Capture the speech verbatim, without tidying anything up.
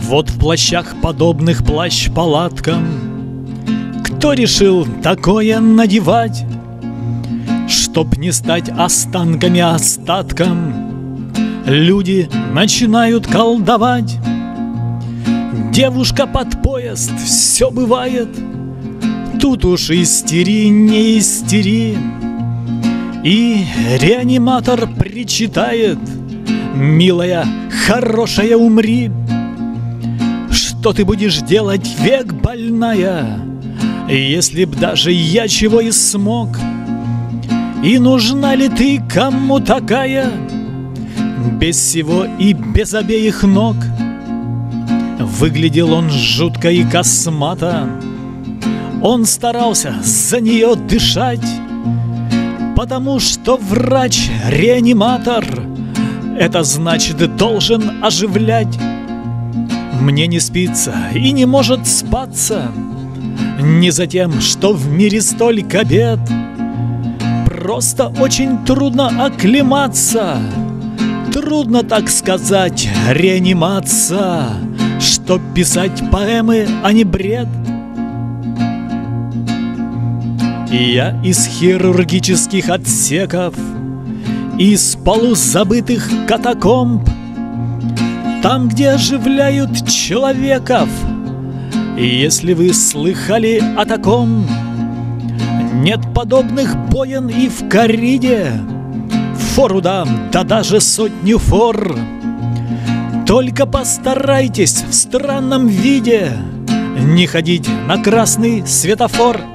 Вот в плащах, подобных плащ-палаткам, кто решил такое надевать, чтоб не стать останками остатком? Люди начинают колдовать. Девушка под поезд, все бывает. Тут уж истери, не истери. И реаниматор причитает: милая, хорошая, умри. Что ты будешь делать, век больная, если б даже я чего и смог? И нужна ли ты кому такая, без всего и без обеих ног? Выглядел он жутко и космато. Он старался за нее дышать, потому что врач-реаниматор — это значит должен оживлять. Мне не спится и не может спаться не за тем, что в мире столько бед. Просто очень трудно оклематься, трудно, так сказать, реаниматься, чтоб писать поэмы, а не бред. И я из хирургических отсеков, из полузабытых катакомб, там, где оживляют человеков, и если вы слыхали о таком, нет подобных боен и в корриде. Фору дам, да даже сотню фор. Только постарайтесь в странном виде не ходить на красный светофор.